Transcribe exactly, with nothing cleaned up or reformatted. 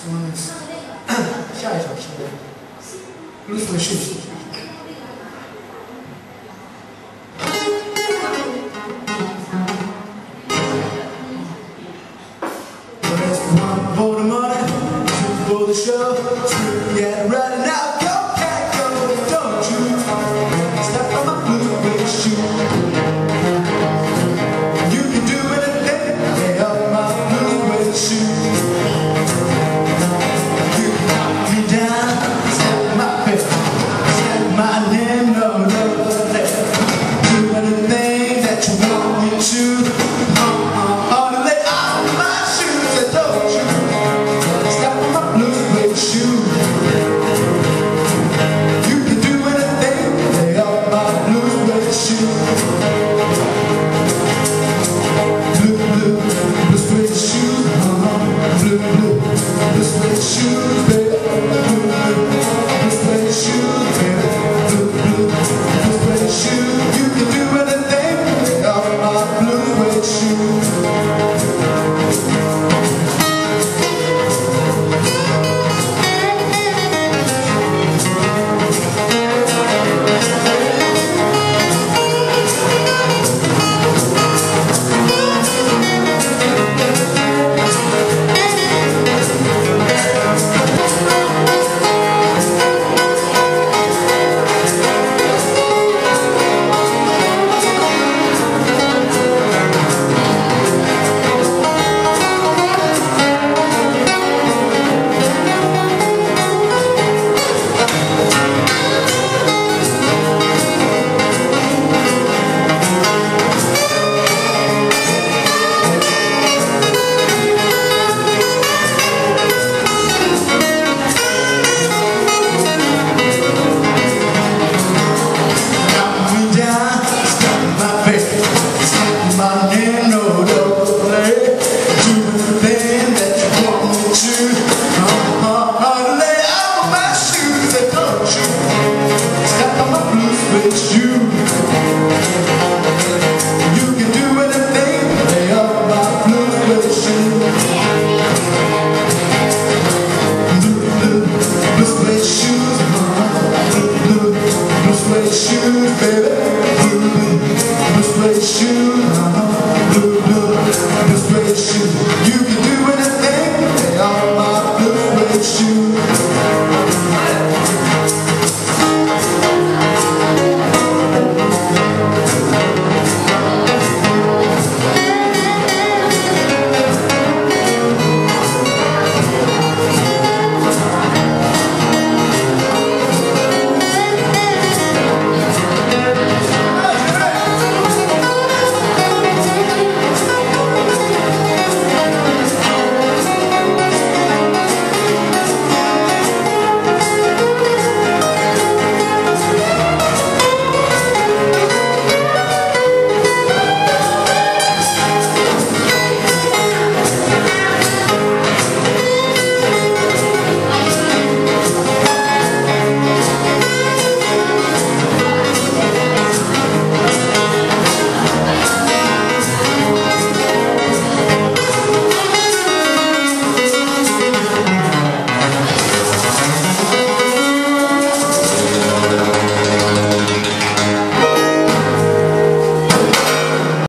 Simmons 下一首是 Lose the Shoes。 One for the money, two for the show, three, yeah, right now, go, cat, go, don't you step on my blue suede shoe. You can do anything, lay up my blue suede shoe. You can knock me down, step my face, step my name, no, no, no. Do anything that you want me to. Uh-uh, uh, lay off my shoes and don't you step on my blue suede shoe. You can do anything, lay off my blue suede shoe. Blue, blue, blue suede shoes, uh-huh. Blue, blue, blue suede shoes, baby. Blue, blue, blue suede shoes, baby. Blue, blue, blue suede shoes. You can do anything, lay off my blue suede shoes. My name, no, don't play. Do the thing that you want me to.